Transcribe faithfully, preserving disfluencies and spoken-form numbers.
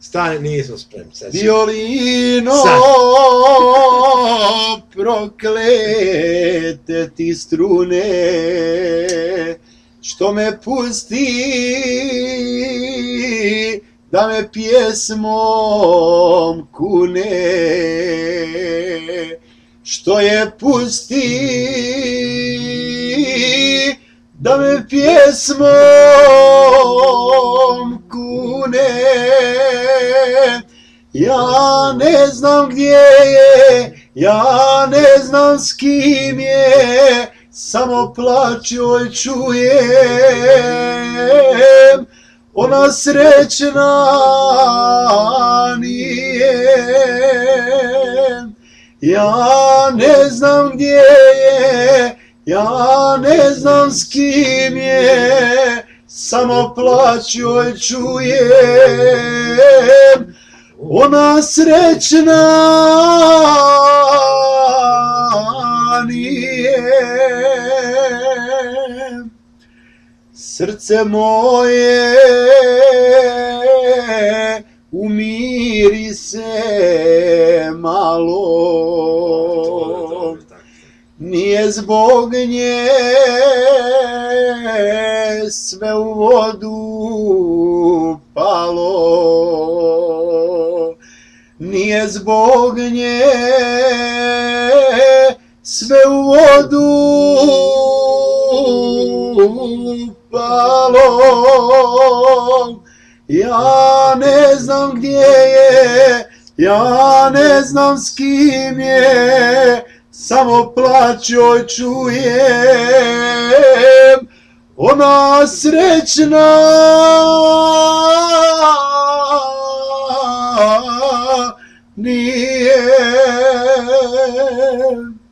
Stani, nismo spremni. Violino, proklete ti strune, što me pusti da me pjesmom kune, što je pusti da me pjesmom kune. Ja ne znam gdje je, ja ne znam s kim je, samo plać joj čujem, ona srećna nije. Ja ne znam gdje je, ja ne znam s kim je, samo plać joj čujem, ona srećna nije. Srce moje umiri se malo, nije zbog nje sve u vodu palo, nije zbog nje sve u vodu palo. Ja ne znam gdje je, ja ne znam s kim je, samo plać joj čujem, ona srećna nije.